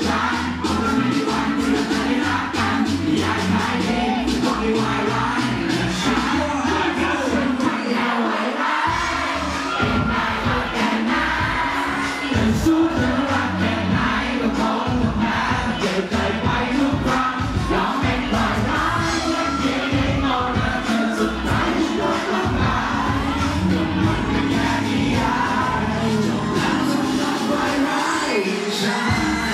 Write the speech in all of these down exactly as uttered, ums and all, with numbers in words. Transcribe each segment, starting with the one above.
ฉันมันไม่มีวันที่เราจะได้รักกันอยากให้เองก็ไม่ไหวร้ายฉันไม่เข้าฉันไม่เอาไว้ร้ายเป็นนายก็แค่นั้นแต่สู้จะรักแค่ไหนก็คงต้องแพ้เจ็บใจไปทุกครั้งยอมเป็นปล่อยร้ายและเพียงได้มองหน้าเธอสุดท้ายฉันโดนละลายมันเป็นแค่นิยายจบแล้วสำหรับไว้ร้ายฉัน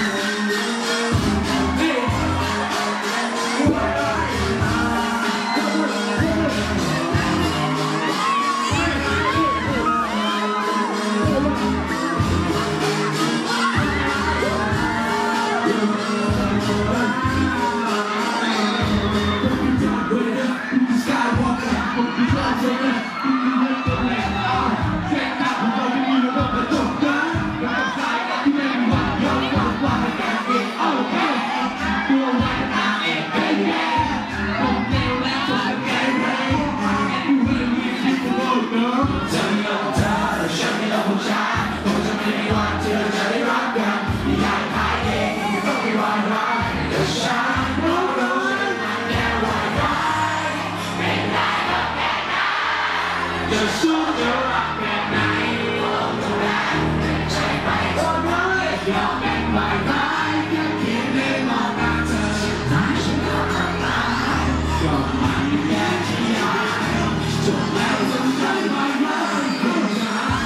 จะสู้จะรักแค่ไหนโอ้จะได้ใจไปก็น้อยยอมเป็นใบไม้แค่เพียงได้มองหน้าเธอสุดท้ายฉันก็ทำตายก็มันแค่ที่ยายจบแล้วสำคัญไม่มากของฉัน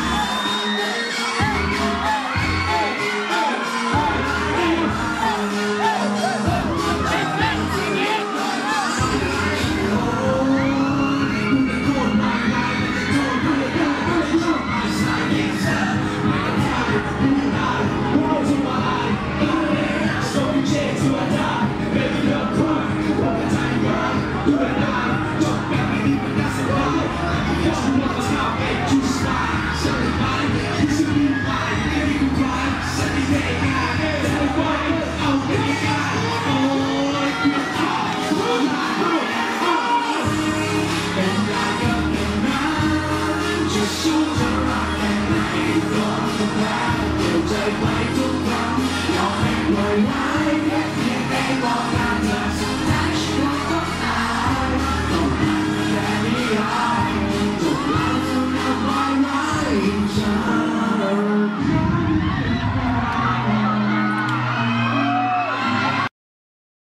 สู้จะรักแค่ไหนก็ต้องแพ้เจ็บใจไปทุกครั้งยอมให้ปล่อยไว้แค่เพียงได้บอก